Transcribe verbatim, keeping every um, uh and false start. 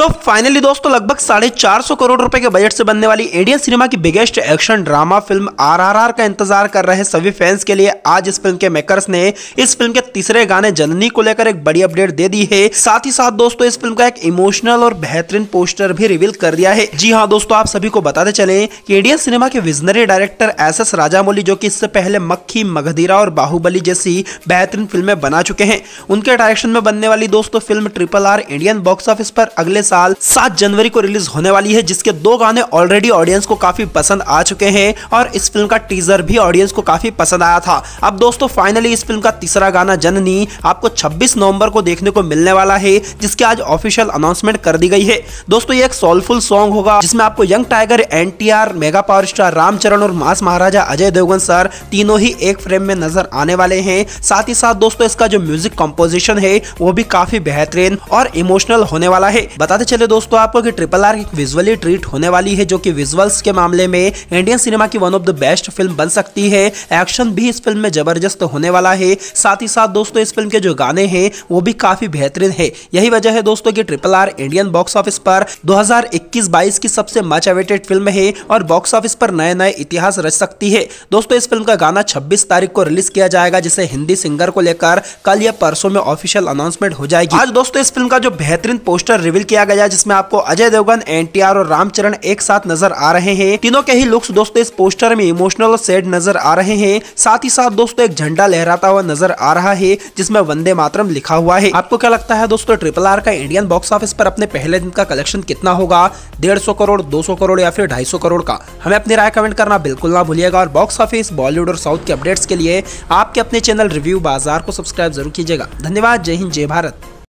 तो फाइनली दोस्तों लगभग साढ़े चार सौ करोड़ रुपए के बजट से बनने वाली इंडियन सिनेमा की biggest action drama film RRR का इंतजार कर रहे सभी फैंस के लिए आज इस फिल्म के मेकर्स ने इस फिल्म के तीसरे गाने जननी को लेकर एक बड़ी अपडेट दे दी है। साथ ही साथ दोस्तों इस फिल्म का एक इमोशनल और बेहतरीन पोस्टर भी रिवील कर दिया है। जी हाँ दोस्तों, आप सभी को बताते चले कि इंडियन सिनेमा के विजनरी डायरेक्टर एस एस राजामौली, जो कि इससे पहले मक्खी, मगधीरा और बाहुबली जैसी बेहतरीन फिल्में बना चुके हैं, उनके डायरेक्शन में बनने वाली दोस्तों film Triple R Indian box office पर अगले साल सात जनवरी को रिलीज होने वाली है, जिसके दो गाने ऑलरेडी ऑडियंस को काफी पसंद आ चुके हैं और इस फिल्म का टीजर भी ऑडियंस को काफी पसंद आया था। अब दोस्तों फाइनली इस फिल्म का तीसरा गाना जननी आपको छब्बीस नवंबर को देखने को मिलने वाला है, जिसकी आज ऑफिशियल अनाउंसमेंट कर दी गई है। दोस्तों ये एक सोलफुल सॉन्ग होगा जिसमें आपको young tiger, NTR, mega power star Ram Charan और मास महाराजा अजय देवगन सर तीनों ही एक फ्रेम में नजर आने वाले हैं। साथ ही साथ दोस्तों इसका जो म्यूजिक कंपोजिशन है वो भी काफी बेहतरीन और इमोशनल होने वाला है। बताते चले दोस्तों आपको कि ट्रिपल आर एक विजुअली ट्रीट होने वाली है, जो कि विजुअल्स के मामले में इंडियन सिनेमा की one of the best film बन सकती है। एक्शन भी इस फिल्म में जबरदस्त होने वाला है। साथ ही साथ दोस्तों इस फिल्म के जो गाने हैं वो भी काफी बेहतरीन है। यही वजह है दोस्तों कि Triple R Indian box office पर दो हज़ार इक्कीस बाईस की सबसे मच अवेटेड फिल्म है और बॉक्स ऑफिस पर नए नए इतिहास रच सकती है। दोस्तों इस फिल्म का गाना छब्बीस तारीख को रिलीज किया जाएगा, जिसे हिंदी सिंगर को लेकर कल या परसों में ऑफिशियल अनाउंसमेंट हो जाएगी। आज दोस्तों इस फिल्म का जो बेहतरीन पोस्टर रिवील किया गया, जिसमें आपको अजय देवगन, एनटीआर और रामचरण एक साथ नजर आ रहे हैं। तीनों के ही लुक्स दोस्तों इस पोस्टर में इमोशनल और सैड नजर आ रहे हैं। साथ ही साथ दोस्तों एक झंडा लहराता हुआ नजर आ रहा है जिसमें वंदे मातरम लिखा हुआ है। आपको क्या लगता है दोस्तों ट्रिपल आर का इंडियन बॉक्स ऑफिस पर अपने पहले दिन का कलेक्शन कितना होगा? डेढ़ सौ करोड़, दो सौ करोड़ या फिर ढाई सौ करोड़ का? हमें अपनी राय कमेंट करना बिल्कुल ना भूलिएगा और बॉक्स ऑफिस, बॉलीवुड और साउथ के अपडेट्स के लिए आपके अपने चैनल रिव्यू बाजार को सब्सक्राइब जरूर कीजिएगा। धन्यवाद। जय हिंद, जय भारत।